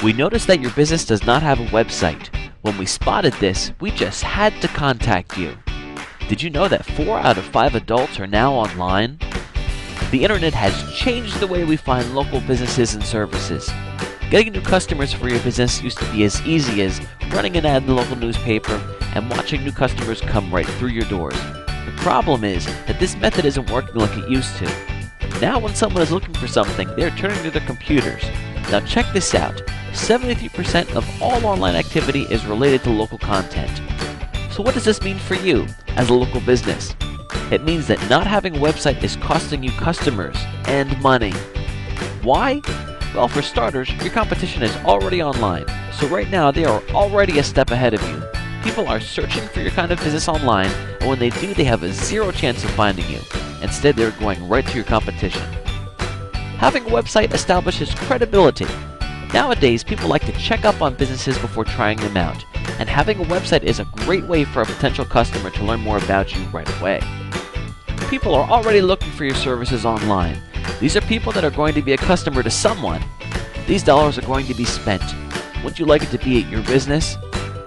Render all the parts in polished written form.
We noticed that your business does not have a website. When we spotted this, we just had to contact you. Did you know that 4 out of 5 adults are now online? The internet has changed the way we find local businesses and services. Getting new customers for your business used to be as easy as running an ad in the local newspaper and watching new customers come right through your doors. The problem is that this method isn't working like it used to. Now when someone is looking for something, they're turning to their computers. Now check this out. 73% of all online activity is related to local content. So what does this mean for you as a local business? It means that not having a website is costing you customers and money. Why? Well, for starters, your competition is already online, so right now they are already a step ahead of you. People are searching for your kind of business online, and when they do, they have a zero chance of finding you. Instead, they're going right to your competition. Having a website establishes credibility. Nowadays, people like to check up on businesses before trying them out, and having a website is a great way for a potential customer to learn more about you right away. People are already looking for your services online. These are people that are going to be a customer to someone. These dollars are going to be spent. Would you like it to be at your business?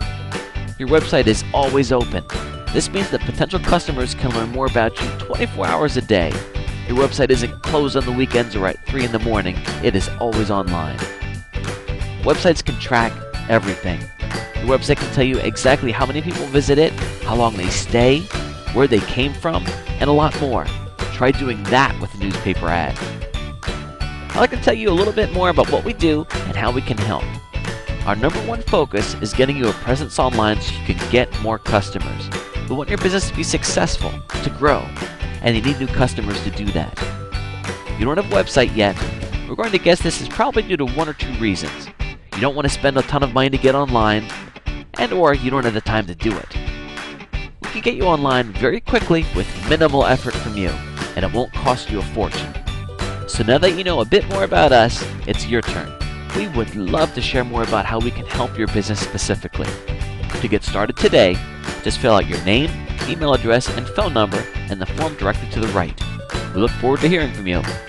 Your website is always open. This means that potential customers can learn more about you 24 hours a day. Your website isn't closed on the weekends or at 3 in the morning. It is always online. Websites can track everything. Your website can tell you exactly how many people visit it, how long they stay, where they came from, and a lot more. Try doing that with a newspaper ad. I'd like to tell you a little bit more about what we do and how we can help. Our number one focus is getting you a presence online so you can get more customers. We want your business to be successful, to grow, and you need new customers to do that. You don't have a website yet. We're going to guess this is probably due to 1 or 2 reasons. You don't want to spend a ton of money to get online, and or you don't have the time to do it. We can get you online very quickly with minimal effort from you, and it won't cost you a fortune. So now that you know a bit more about us, it's your turn. We would love to share more about how we can help your business specifically. To get started today, just fill out your name, email address, and phone number in the form directly to the right. We look forward to hearing from you.